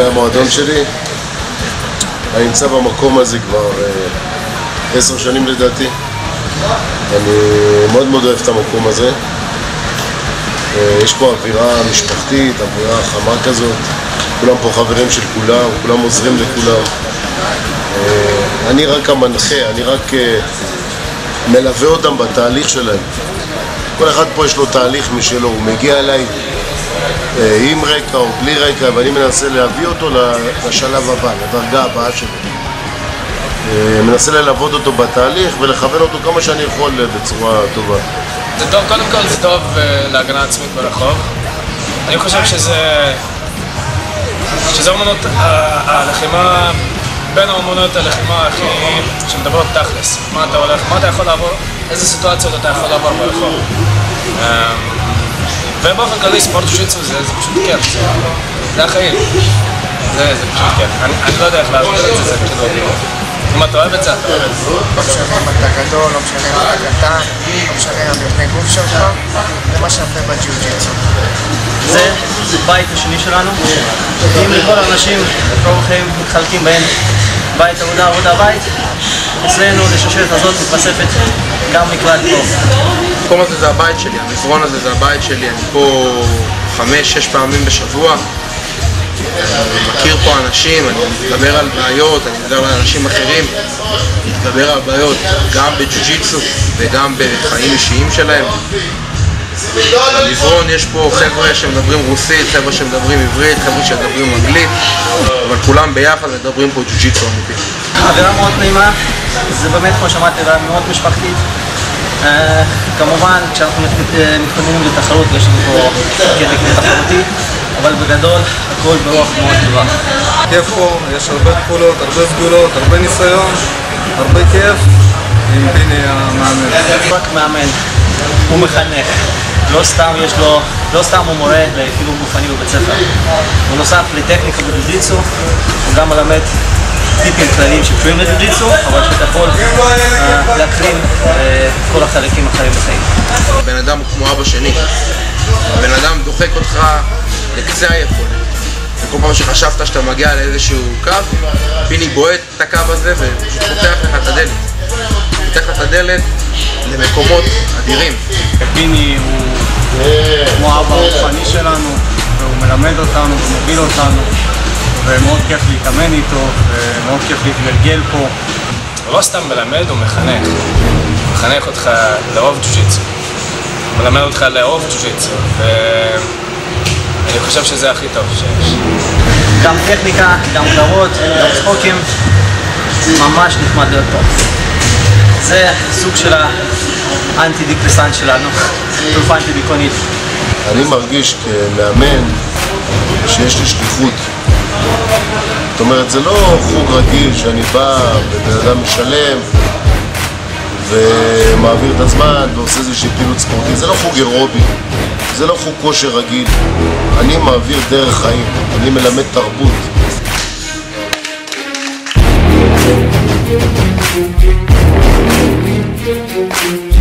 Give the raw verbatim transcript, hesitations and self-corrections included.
זה המועדון שלי. אני נמצא במקום הזה כבר עשר שנים לדעתי. אני מאוד מאוד אוהב את המקום הזה. יש פה אווירה משפחתית, אווירה חמה כזאת. כולם פה חברים של כולם, כולם עוזרים לכולם. אני רק המנחה, אני רק מלווה אותם בתהליך שלהם. כל אחד פה יש לו תהליך משלו, הוא מגיע אליי עם רקע או בלי רקע, ואני מנסה להביא אותו לשלב הבא, לדרגה הבאה שלו. מנסה ללוות אותו בתהליך ולכוון אותו כמה שאני יכול בצורה טובה. זה טוב, קודם כל זה טוב להגנה עצמית ברחוב. אני חושב שזה... שזה אומנות הלחימה, בין האומנות הלחימה הכי... שמדברות תכלס. מה אתה הולך, מה אתה יכול לעבור, איזה סיטואציות אתה יכול לעבור ברחוב. ובאופן כללי ספורט ג'ו-ג'יטסו זה פשוט כיף, זה החיים. זה פשוט כיף. אני לא יודע איך להסביר את זה, זה כאילו... אם אתה אוהב את זה, אתה אוהב את זה. לא משנה אם אתה גדול, לא משנה אם אתה קטן, לא משנה המבנה גוף שלך, זה מה שנפה בג'יו-ג'יטסו. זה בית השני שלנו. אם לכל האנשים, רוב החיים מתחלקים בין בית עבודה, עבודה בית, אצלנו לשושלת הזאת מתווספת גם מקלט פה. המקום הזה זה הבית שלי, המזרון הזה זה הבית שלי, אני פה חמש, שש פעמים בשבוע. אני מכיר פה אנשים, אני מתגבר על בעיות, אני מדבר על אנשים אחרים, מתגבר על בעיות גם בג'ו-ג'יטסו וגם בחיים אישיים שלהם. במזרון יש פה חבר'ה שמדברים רוסית, חבר'ה שמדברים עברית, חבר'ה שמדברים אנגלית, אבל כולם ביחד מדברים פה ג'ו-ג'יטסו אמיתי. אווירה מאוד נעימה, זה באמת כמו שאמרתי, אווירה מאוד משפחתית. כמובן כשאנחנו מתכוננים לתחרות יש לנו פה קטע תחרותי, אבל בגדול הכל ברוח מאוד טובה. כיף פה, יש הרבה פעולות, הרבה סגולות, הרבה ניסיון, הרבה כיף עם פיני המאמן. רק מאמן, הוא מחנך, לא סתם יש לו, לא סתם הוא מורה לחינוך גופני בבית ספר. הוא נוסף לטכניקה בג'ו-ג'יטסו, הוא גם מלמד טיפים כלליים שקשורים לג'ו-ג'יטסו, אבל שאתה יכול להקרין כל החלקים אחרים בחיים. הבן אדם הוא כמו אבא שני. הבן אדם דוחק אותך לקצה היכולת. וכל פעם שחשבת שאתה מגיע לאיזשהו קו, פיני בועט את הקו הזה ופשוט פותח לך את הדלת. פותח לך את הדלת למקומות אדירים. פיני הוא כמו אבא הרוחני שלנו, והוא מלמד אותנו ומוביל אותנו. ומאוד כיף להתאמן איתו, ומאוד כיף להתגלגל פה. הוא לא סתם מלמד, הוא מחנך. הוא מחנך אותך לאהוב ג'ו-ג'יטסו. הוא מלמד אותך לאהוב ג'ו-ג'יטסו, ואני חושב שזה הכי טוב שיש. גם טכניקה, גם קלרות, גם צחוקים, ממש נחמד להיות פה. זה סוג של האנטי-דיפרסנט שלנו, תרופה אנטי-דיכאונית. אני מרגיש כמאמן שיש לי שליחות. זאת אומרת, זה לא חוג רגיל שאני בא ובן אדם משלם ומעביר את הזמן ועושה איזושהי פעילות ספורטית. זה לא חוג אירובי, זה לא חוג כושר רגיל. אני מעביר דרך חיים, אני מלמד תרבות.